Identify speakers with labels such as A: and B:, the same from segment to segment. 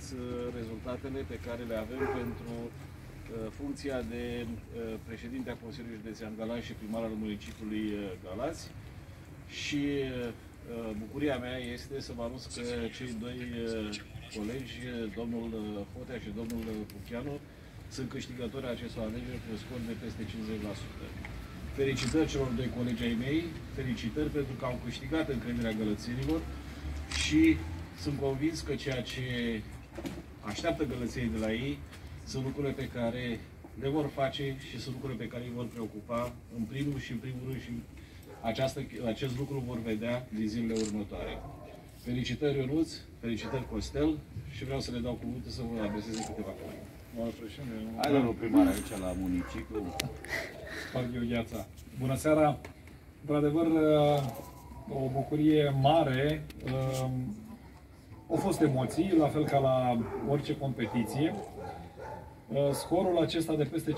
A: rezultatele pe care le avem pentru funcția de președinte a Consiliului Județean Galați și primar al municipiului Galați. Și bucuria mea este să vă anunț că cei doi colegi, domnul Fotea și domnul Pucheanu, sunt câștigători acestor alegeri cu un scor de peste 50%. Felicitări celor doi colegi ai mei, felicitări pentru că au câștigat încrederea gălățenilor și sunt convins că ceea ce așteaptă gălățenii de la ei sunt lucrurile pe care le vor face și sunt lucrurile pe care îi vor preocupa în primul rând și acest lucru vor vedea din zilele următoare. Felicitări Ionuț, felicitări Costel și vreau să le dau cuvântul să vă adreseze câteva cuvinte.
B: Hai, domnul primar, aici la municipiu.
C: Sparg eu gheața. Bună seara! Într-adevăr, o bucurie mare. Au fost emoții, la fel ca la orice competiție. Scorul acesta de peste 50%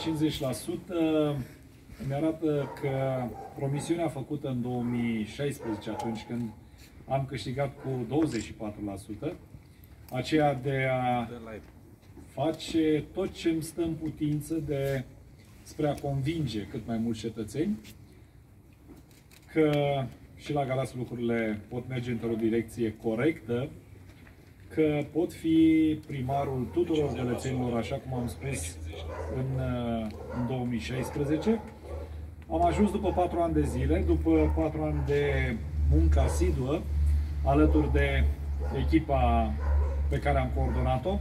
C: îmi arată că promisiunea făcută în 2016, atunci când am câștigat cu 24%, aceea de a face tot ce îmi stă în putință spre a convinge cât mai mulți cetățeni că și la Galați lucrurile pot merge într-o direcție corectă, că pot fi primarul tuturor gălățenilor, așa cum am spus în 2016. Am ajuns după 4 ani de zile, după 4 ani de muncă asiduă, alături de echipa pe care am coordonat-o,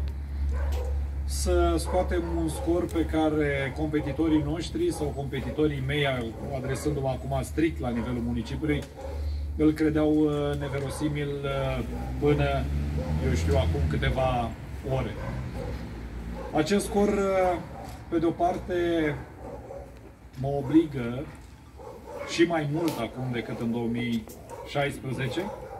C: să scoatem un scor pe care competitorii noștri sau competitorii mei, adresându-mă acum strict la nivelul municipiului, îl credeau neverosimil până, eu știu, acum câteva ore. Acest scor, pe de o parte, mă obligă și mai mult acum decât în 2016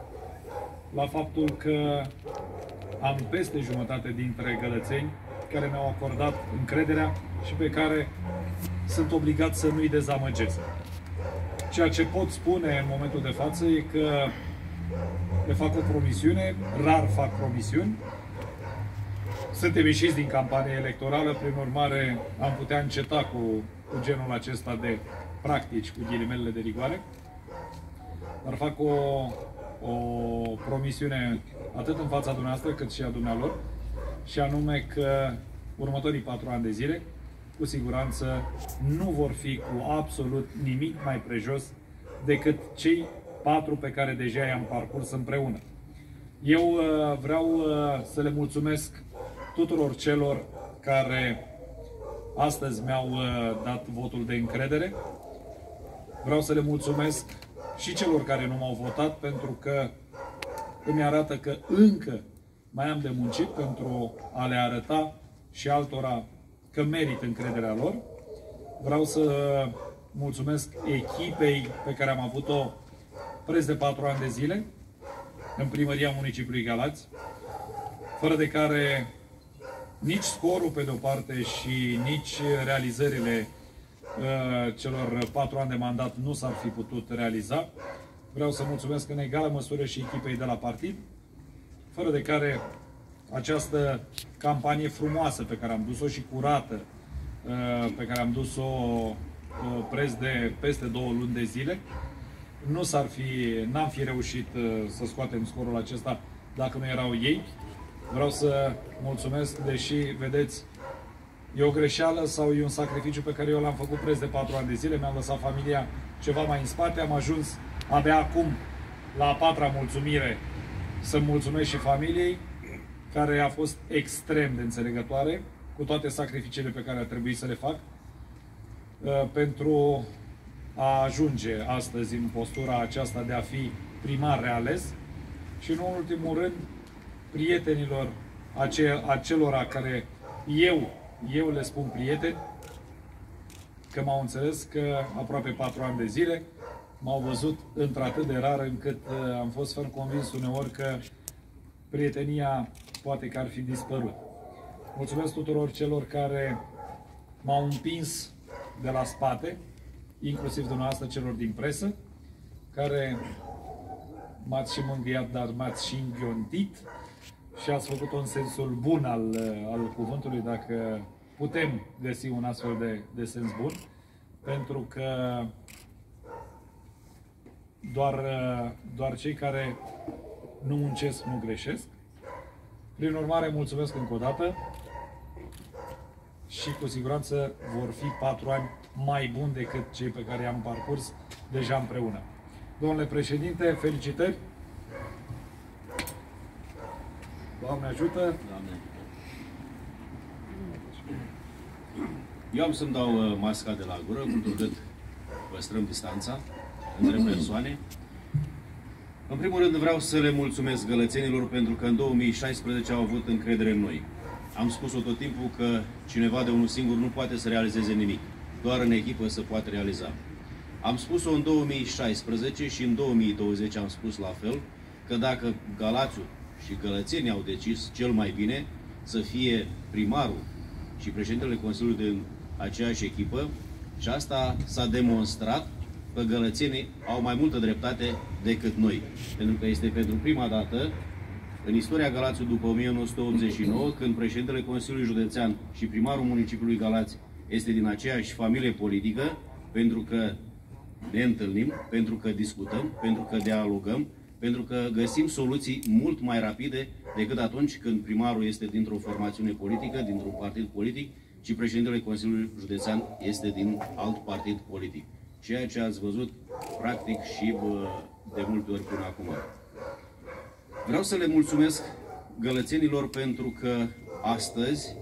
C: la faptul că am peste jumătate dintre gălățeni care mi-au acordat încrederea și pe care sunt obligat să nu-i dezamăgesc. Ceea ce pot spune în momentul de față e că le fac o promisiune, rar fac promisiuni. Suntem ieșiți din campanie electorală, prin urmare am putea înceta cu genul acesta de practici, cu ghilimelele de rigoare. Dar fac o promisiune atât în fața dumneavoastră cât și a dumnealor, și anume că următorii 4 ani de zile cu siguranță nu vor fi cu absolut nimic mai prejos decât cei 4 pe care deja i-am parcurs împreună. Eu vreau să le mulțumesc tuturor celor care astăzi mi-au dat votul de încredere. Vreau să le mulțumesc și celor care nu m-au votat, pentru că îmi arată că încă mai am de muncit pentru a le arăta și altora că merit încrederea lor. Vreau să mulțumesc echipei pe care am avut-o preț de 4 ani de zile în primăria municipiului Galați, fără de care nici scorul pe de-o parte și nici realizările celor 4 ani de mandat nu s-ar fi putut realiza. Vreau să mulțumesc în egală măsură și echipei de la partid, fără de care această campanie frumoasă pe care am dus-o și curată, pe care am dus-o preț de peste 2 luni de zile, n-am fi reușit să scoatem scorul acesta dacă nu erau ei. Vreau să mulțumesc, deși, vedeți, e o greșeală sau e un sacrificiu pe care eu l-am făcut preț de 4 ani de zile, mi-am lăsat familia ceva mai în spate, am ajuns abia acum la a 4-a mulțumire să mulțumesc și familiei, care a fost extrem de înțelegătoare cu toate sacrificiile pe care a trebuit să le fac pentru a ajunge astăzi în postura aceasta de a fi primar reales și, în ultimul rând, prietenilor acelora care eu le spun prieteni, că m-au înțeles, că aproape 4 ani de zile m-au văzut într-atât de rar încât am fost ferm convins uneori că prietenia poate că ar fi dispărut. Mulțumesc tuturor celor care m-au împins de la spate, inclusiv dumneavoastră celor din presă, care m-ați și mângâiat, dar m-ați și înghiontit și ați făcut-o în sensul bun al cuvântului, dacă putem găsi un astfel de sens bun, pentru că doar cei care nu muncesc nu greșesc. Prin urmare, mulțumesc încă o dată și cu siguranță vor fi 4 ani mai buni decât cei pe care i-am parcurs deja împreună. Domnule președinte, felicitări! Doamne ajută!
B: Doamne. Eu am să-mi dau masca de la gură, întrucât păstrăm distanța între persoane. În primul rând vreau să le mulțumesc gălățenilor pentru că în 2016 au avut încredere în noi. Am spus-o tot timpul că cineva de unul singur nu poate să realizeze nimic. Doar în echipă se poate realiza. Am spus-o în 2016 și în 2020 am spus la fel, că dacă Galațiul și gălățenii au decis cel mai bine să fie primarul și președintele Consiliului din aceeași echipă, și asta s-a demonstrat că gălățenii au mai multă dreptate decât noi. Pentru că este pentru prima dată în istoria Galațiului după 1989, când președintele Consiliului Județean și primarul municipiului Galați este din aceeași familie politică, pentru că ne întâlnim, pentru că discutăm, pentru că dialogăm, pentru că găsim soluții mult mai rapide decât atunci când primarul este dintr-o formațiune politică, dintr-un partid politic, și președintele Consiliului Județean este din alt partid politic. Ceea ce ați văzut practic și de multe ori până acum. Vreau să le mulțumesc gălățenilor pentru că astăzi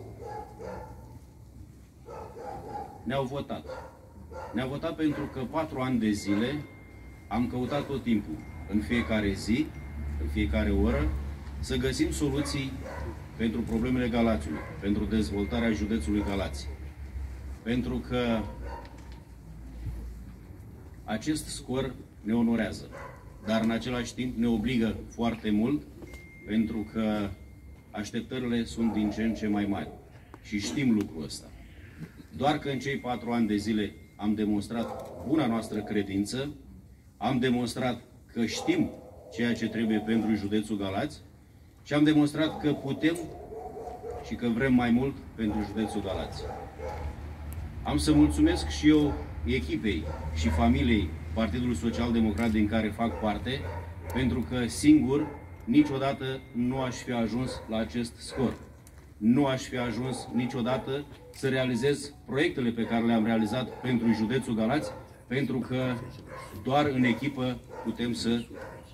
B: ne-au votat. Ne-au votat pentru că 4 ani de zile am căutat tot timpul, în fiecare zi, în fiecare oră, să găsim soluții pentru problemele Galațiului, pentru dezvoltarea județului Galați. Pentru că acest scor ne onorează, dar în același timp ne obligă foarte mult, pentru că așteptările sunt din ce în ce mai mari. Și știm lucrul ăsta. Doar că în cei 4 ani de zile am demonstrat buna noastră credință, am demonstrat că știm ceea ce trebuie pentru județul Galați și am demonstrat că putem și că vrem mai mult pentru județul Galați. Am să mulțumesc și eu echipei și familiei Partidului Social Democrat din care fac parte, pentru că singur niciodată nu aș fi ajuns la acest scor. Nu aș fi ajuns niciodată să realizez proiectele pe care le-am realizat pentru județul Galați, pentru că doar în echipă putem să,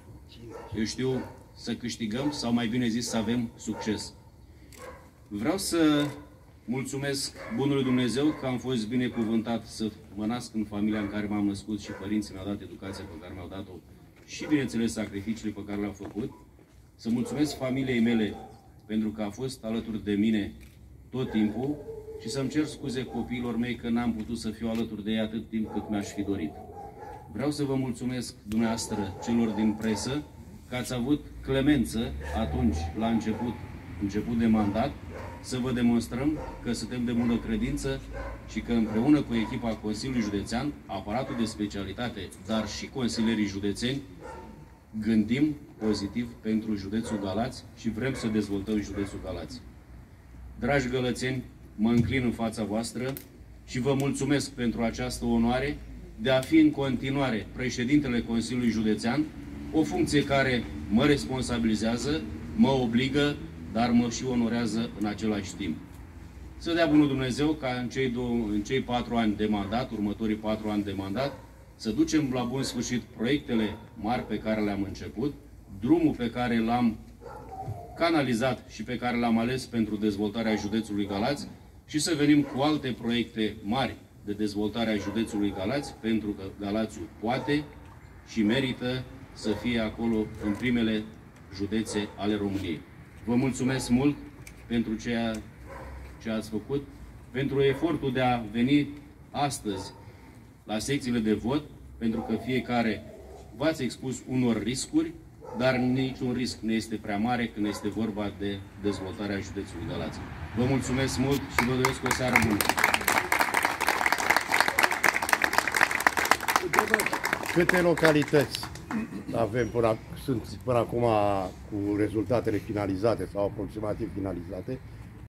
B: să câștigăm, sau mai bine zis să avem succes. Vreau să mulțumesc Bunului Dumnezeu că am fost binecuvântat să mă nasc în familia în care m-am născut și părinții mi-au dat educația pe care mi-au dat-o și, bineînțeles, sacrificiile pe care le-au făcut. Să mulțumesc familiei mele pentru că a fost alături de mine tot timpul și să-mi cer scuze copiilor mei că n-am putut să fiu alături de ei atât timp cât mi-aș fi dorit. Vreau să vă mulțumesc dumneavoastră, celor din presă, că ați avut clemență atunci, la început de mandat, să vă demonstrăm că suntem de bună credință și că împreună cu echipa Consiliului Județean, aparatul de specialitate, dar și consilierii județeni, gândim pozitiv pentru județul Galați și vrem să dezvoltăm județul Galați. Dragi gălățeni, mă înclin în fața voastră și vă mulțumesc pentru această onoare de a fi în continuare președintele Consiliului Județean, o funcție care mă responsabilizează, mă obligă, dar mă și onorează în același timp. Să dea bunul Dumnezeu ca în cei 4 ani de mandat, următorii 4 ani de mandat, să ducem la bun sfârșit proiectele mari pe care le-am început, drumul pe care l-am canalizat și pe care l-am ales pentru dezvoltarea județului Galați și să venim cu alte proiecte mari de dezvoltare a județului Galați, pentru că Galațiul poate și merită să fie acolo în primele județe ale României. Vă mulțumesc mult pentru ceea ce ați făcut, pentru efortul de a veni astăzi la secțiile de vot, pentru că fiecare v-ați expus unor riscuri, dar niciun risc nu este prea mare când este vorba de dezvoltarea județului Galați. Vă mulțumesc mult și vă doresc o seară bună!
D: Câte localități sunt până acum cu rezultatele finalizate sau aproximativ finalizate